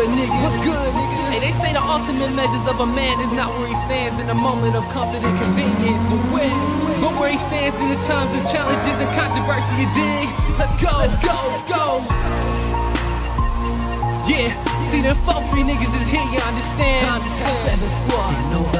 good, niggas? What's good, niggas? Hey, they say the ultimate measures of a man is not where he stands in a moment of comfort and convenience, but where he stands in the times of challenges and controversy, you dig? Let's go, let's go, let's go. Yeah, see them 4-3 niggas is here, you understand? I understand. 7 squad.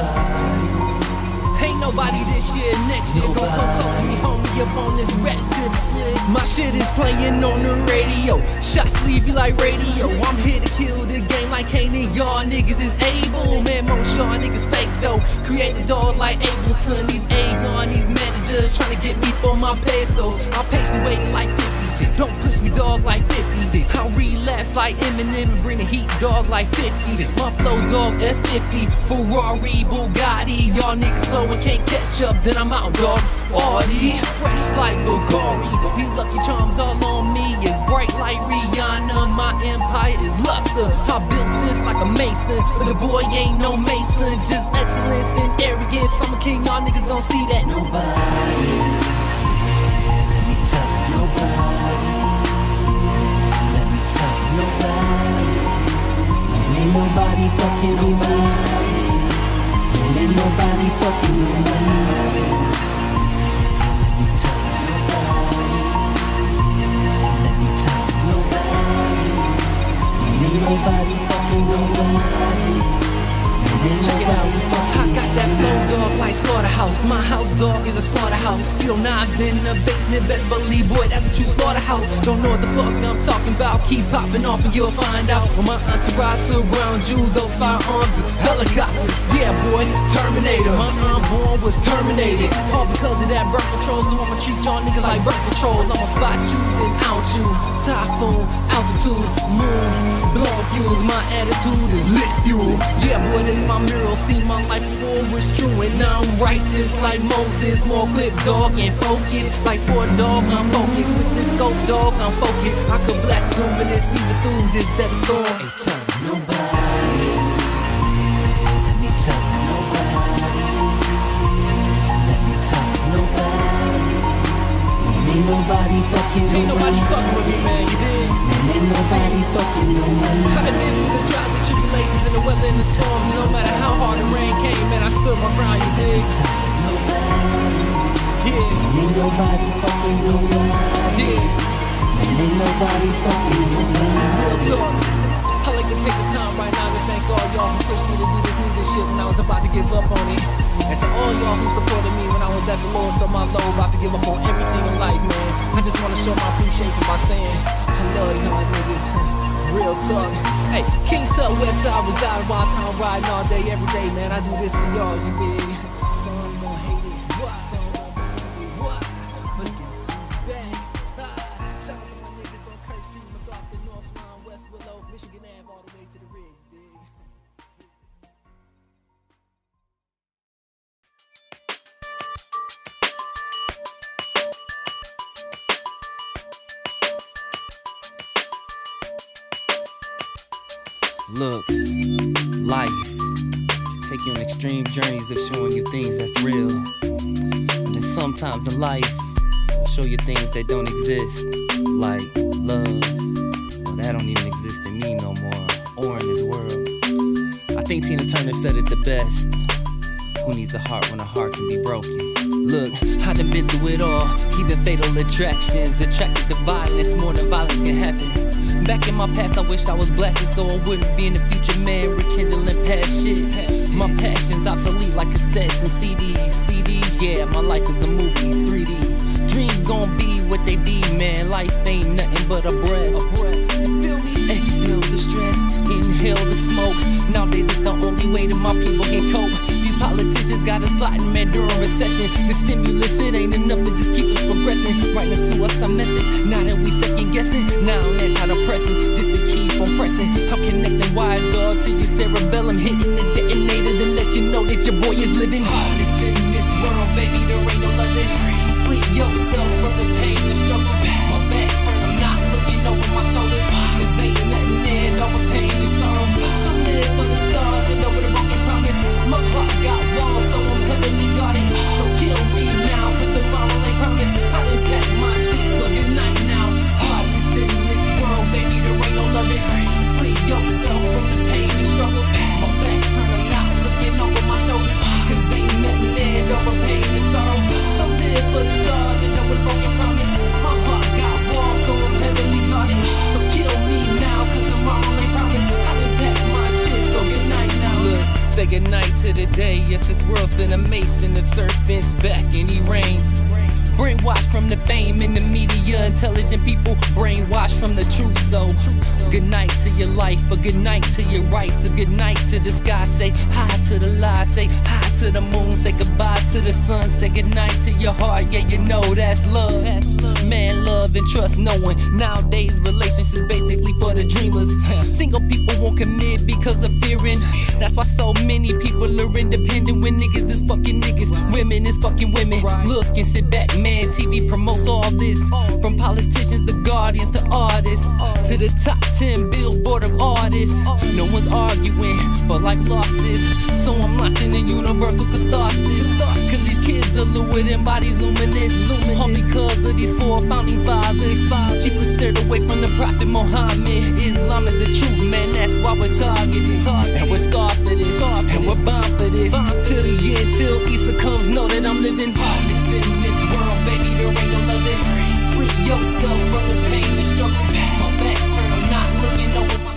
Ain't nobody this year, next year gon' come close to me, homie, up on this rap tip slick. My shit is playing on the radio, shots leave you like radio. I'm here to kill the game like Kane, y'all niggas is able. Man, most y'all niggas fake though, create a dog like Ableton. These A-Yon, these managers trying to get me for my pesos. I'm patiently waiting like 50. Don't push me, dog, like 50. I'll relapse like Eminem and bring the heat, dog, like 50. My flow, dog, F50, Ferrari, Bugatti. Y'all niggas slow and can't catch up, then I'm out, dog. Audi, fresh like Bulgari. These lucky charms all on me is bright like Rihanna. My empire is Luxor. I built this like a mason, but the boy ain't no mason. Just excellence and arrogance. I'm a king, y'all niggas don't see that. Nobody, let me tell you, nobody. Ain't nobody fucking nobody. Ain't nobody fucking nobody. Let me tell you, nobody. Let me tell you, nobody. Ain't nobody fucking nobody. Check it out, I got that flow, dog, like slaughterhouse. My house, dog, is a slaughterhouse. Steel knives in the basement, best believe, boy, that's a true slaughterhouse. Don't know what the fuck I'm talking about, keep popping off and you'll find out. When my entourage surrounds you, those firearms and helicopters. Yeah, boy, Terminator. My unborn was terminated, all because of that birth control. So I'ma treat y'all niggas like birth control. I'ma spot you, then out you. Typhoon, altitude, moon, blowing fuels. My attitude is lit fuel. Yeah, boy, this my mural. See, my life before was true, and now I'm righteous like Moses. More equipped, dog, and focused. Like Ford, dog, I'm focused. With this scope, dog, I'm focused. I could blast luminous even through this death storm. Hey, tell me nobody. Let me tell you, nobody. Let me tell you, nobody. Ain't nobody fucking nobody. Ain't nobody fucking with me, man, you dig? Ain't nobody fucking nobody. I done been through the trials and tribulations and the weather and the storms. No matter how hard the rain came, man, I stood my ground, you dig? Nobody. Yeah. Ain't nobody fucking nobody. Yeah. Ain't nobody fucking nobody. Real talk. I like to take the time right now to thank all y'all who pushed me to do this music shit when I was about to give up on it. And to all y'all who supported me when I was at the lowest of my low, about to give up on everything in life, man. I just want to show my appreciation by saying, I love y'all niggas. Real talk. Hey, King Tut, Westside, reside, wild town, riding all day, every day, man. I do this for y'all, you dig? Some gon' hate it, what? Some gon' believe it, what? But this is back. Shout out to my niggas on Kirk Street, MacArthur, North Line, West Willow, Michigan Ave, all the way to the ridge, dig? Look, life can take you on extreme journeys of showing you things that's real. And then sometimes in life, it'll show you things that don't exist, like love. Well, that don't even exist in me no more, or in this world. I think Tina Turner said it the best. Who needs a heart when a heart can be broken? Look, I done been through it all, even fatal attractions, attracted to violence more than violence can happen. Back in my past, I wish I was blasted so I wouldn't be in the future, man, rekindling past shit. My passion's obsolete like cassettes and CDs, yeah, my life is a movie, 3D. Dreams gon' be what they be, man, life ain't nothing but a breath. You feel me? Exhale the stress, inhale the smoke. Nowadays it's the only way that my people can cope. These politicians got us plotting, man, during recession. The stimulus, it ain't enough to just keep us progressing. Writing a suicide message, now that we second guessing. Now I'm antidepressant, just to keep on pressing. I'm connecting wires, dog, to your cerebellum, hitting the detonator to let you know that your boy is living. Heartless in this world, baby, there ain't no loving. Free yourself from the pain and struggle. My back's turned, I'm not looking over my shoulders. Cause ain't nothing there, no more pain and sorrow. So live for the stars and over the broken promise. My heart got walls, so I'm heavily guarded. So kill me now, cause tomorrow ain't promised. I done packed my shit, so good night now. Heartless in this world, baby, there ain't no loving. Free yourself from to the day. Yes, this world's been a maze and the serpent's back and he reigns. Brainwashed from the fame in the media, intelligent people brainwashed from the truth. So, good night to your life, a good night to your rights, a good night to the sky. Say hi to the lies, say hi to the moon, say goodbye to the sun, say good night to your heart. Yeah, you know that's love. Man, love and trust no one. Nowadays, relationships basically for the dreamers. Single people won't commit because of fearing. That's why so many people are independent. When niggas is fucking niggas, women is fucking women. Look and sit back, man. TV promotes all this, from politicians to guardians to artists, to the top 10 billboard of artists. No one's arguing for life losses, so I'm launching a universal catharsis. Cause these kids are lewd and bodies luminous, all because of these 4 founding fathers. Keep us stirred away from the Prophet Muhammad. Islam is the truth, man, that's why we're targeted. And we're scarred for this, and we're bound for this. Till the end, till Isa comes, know that I'm living harmless in this world. Baby, there ain't no loving. Free yourself from the pain and struggle. My back's turned, I'm not looking over.